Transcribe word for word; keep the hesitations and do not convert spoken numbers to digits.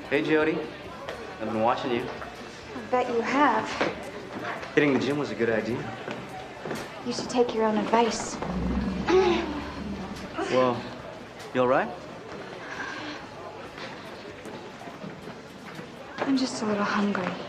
Hey, Jodi. I've been watching you. I bet you have. Hitting the gym was a good idea. You should take your own advice. Well, you all right? I'm just a little hungry.